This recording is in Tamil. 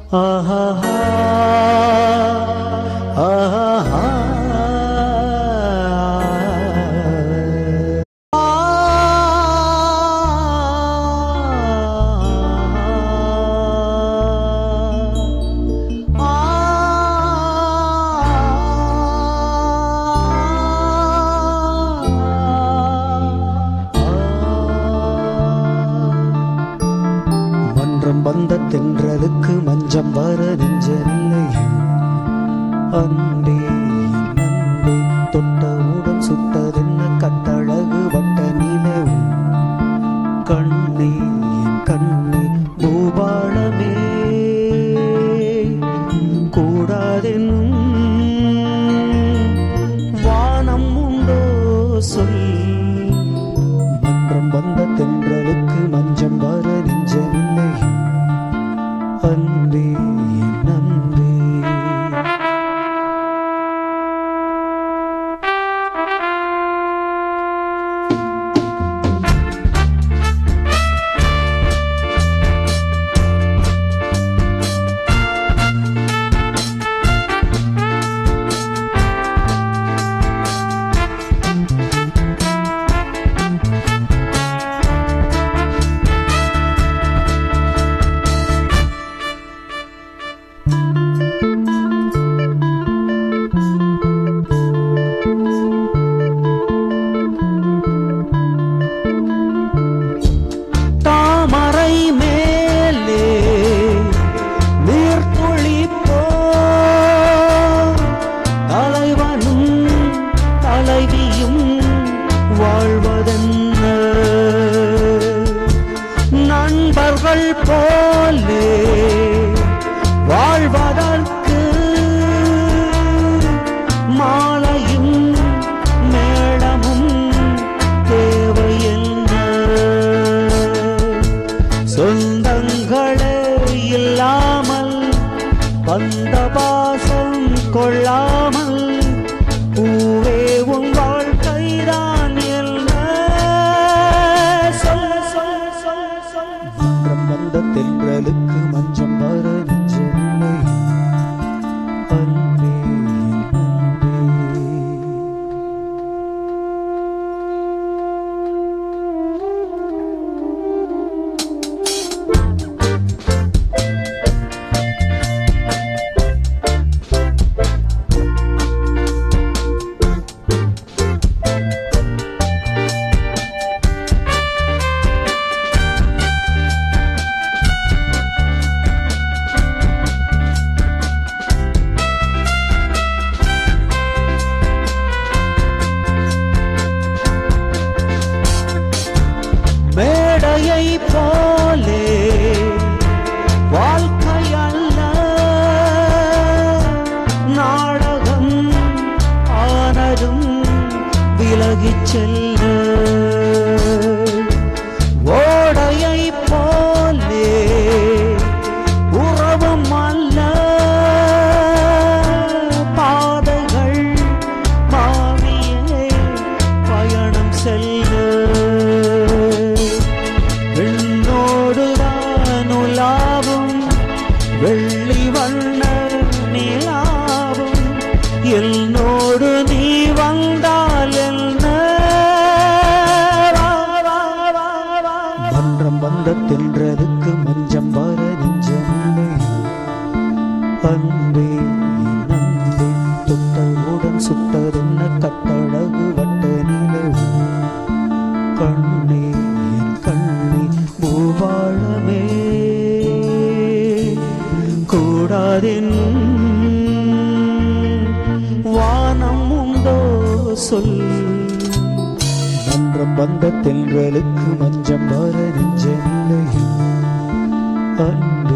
ஆஹா ஆஹா மன்றம் வந்த தென்றலுக்கு மஞ்சம் வர நெஞ்சமில்லை அன்பே அன்பே தொட்டவுடன் சுட்டதென்ன கட்டழகு வட்ட நிலவு கண்ணே என் கண்ணே பூபாளமே கூடாதென்னும் வானம் உண்டோ சொல் மன்றம் வந்த தென்றலுக்கு மஞ்சம் வர நெஞ்சமில்லை அன்பே நன்பே நண்பர்கள் போலே வாழ்வதற்கு மாலையும் மேளமும் தேவை என்ன சொந்தங்களே இல்லாமல் வந்த பாசம் கொள்ளாமல் பூவே உன் வாழ்க்கைதான் வந்த தென்றலுக்கு மஞ்சம் வர நெஞ்சமில்லை அன்பே மேடையை போலே வாழ்க்கை அல்ல நாடகம் ஆனதும் விலகிச் செல்ல ஓடையை போலே உறவும் அல்ல பாதைகள் மாறியே பயணம் செல்ல வெள்ளி வண்ண நிலாவும் என்னோடு நீ வந்தால் என்ன மன்றம் வந்த தென்றலுக்கு மஞ்சம் வர நெஞ்சமில்லை அன்பே நன்பே தொட்டவுடன் சுட்டதென்ன கட்டழகு வட்ட நிலவு கண்ணே என் கண்ணே பூவாளமே கூடாதென்னும் வானம் உண்டோ சொல் மன்றம் வந்த தென்றலுக்கு மஞ்சம் வர நெஞ்சமில்லை